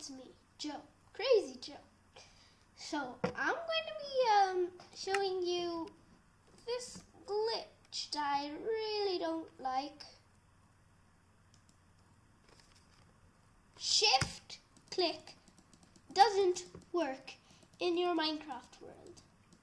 It's me, Joe, Crazy Joe. So I'm going to be showing you this glitch that I really don't like. Shift click doesn't work in your Minecraft world.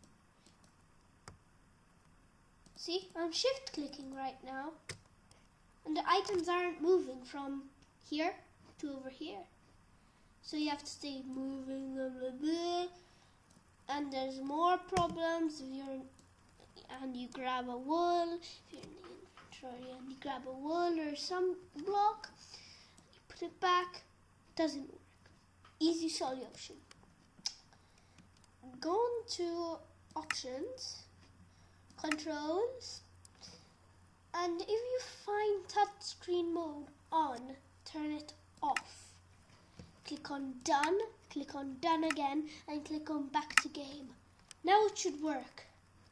See, I'm shift clicking right now, and the items aren't moving from here to over here. So you have to stay moving, blah, blah, blah. And there's more problems if you're and you grab a wool. If you're in the inventory and you grab a wool or some block, you put it back. Doesn't work. Easy solution. Go into options, controls, and if you find touchscreen mode on, turn it off. Click on done again, and click on back to game. Now it should work.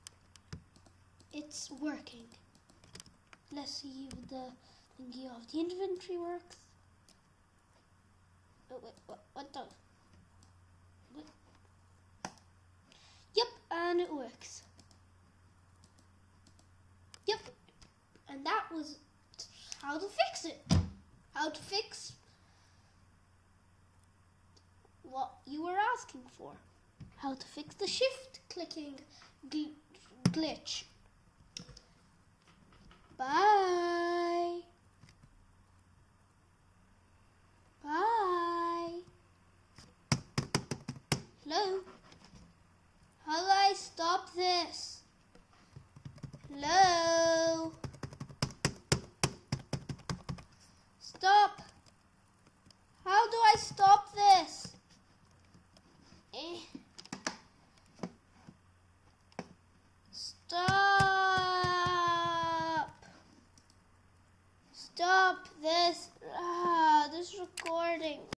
It's working. Let's see if the thingy of the inventory works. Oh wait, what the? What? Yep, and it works. Yep, and that was how to fix it. How to fix what you were asking for. How to fix the shift clicking glitch. Bye. Bye. Hello? How do I stop this? Hello? Stop. How do I stop this? Stop. Stop this. This recording.